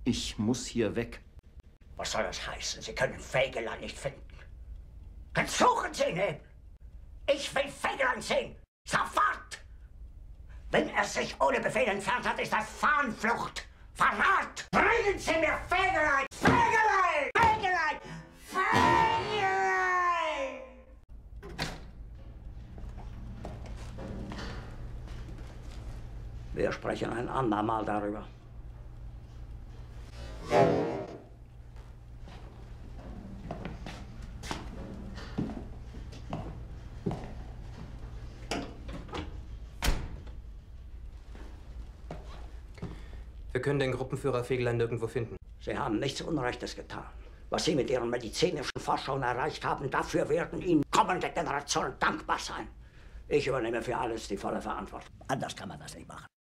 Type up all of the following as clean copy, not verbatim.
Ich muss hier weg. Was soll das heißen? Sie können Fegeland nicht finden. Dann suchen Sie ihn eben. Ich will Fegeland sehen. Sofort! Wenn er sich ohne Befehl entfernt hat, ist das Fahnenflucht. Verrat! Bringen Sie mir Fegeland! Fegeland! Fegeland! Fegeland! Wir sprechen ein andermal darüber. Wir können den Gruppenführer Fegelein nirgendwo finden. Sie haben nichts Unrechtes getan. Was Sie mit Ihren medizinischen Forschungen erreicht haben, dafür werden Ihnen kommende Generationen dankbar sein. Ich übernehme für alles die volle Verantwortung. Anders kann man das nicht machen.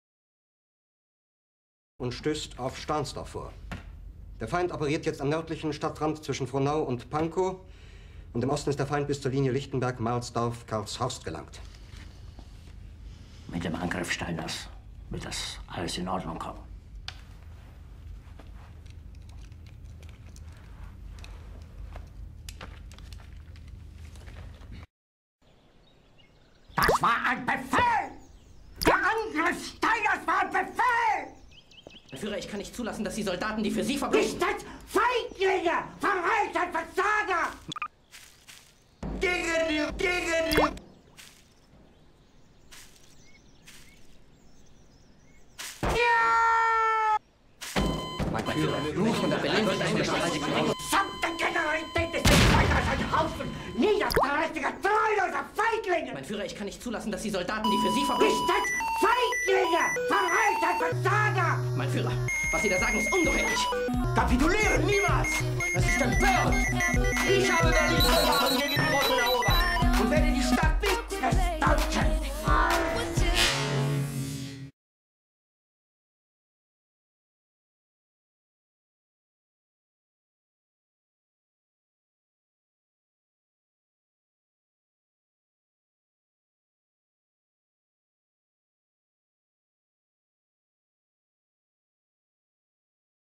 Und stößt auf Stahnsdorf vor. Der Feind operiert jetzt am nördlichen Stadtrand zwischen Frohnau und Pankow. Und im Osten ist der Feind bis zur Linie Lichtenberg, Marsdorf, Karlshorst gelangt. Mit dem Angriff Steiners wird das alles in Ordnung kommen. Das war ein Befehl! Der Angriff Steiners war ein Befehl! Herr Führer, ich kann nicht zulassen, dass die Soldaten, die für Sie verbringen... Nicht als Feiglinge! Verreiter, Versager! Gegen die! Ja! Mein Führer, nur von der Berlin wird eingeschaltet. Gesamte Generalität ist nicht weiter als ein Haufen niederträchtiger, treuloser Feiglinge! Mein Führer, ich kann nicht zulassen, dass die Soldaten, die für Sie verbringen... Nicht als Feiglinge! Verreiter, Versager! Mein Führer, was Sie da sagen, ist ungeheuerlich. Kapitulieren niemals! Das ist empörend! Ich habe Berlin verloren gegen die Roten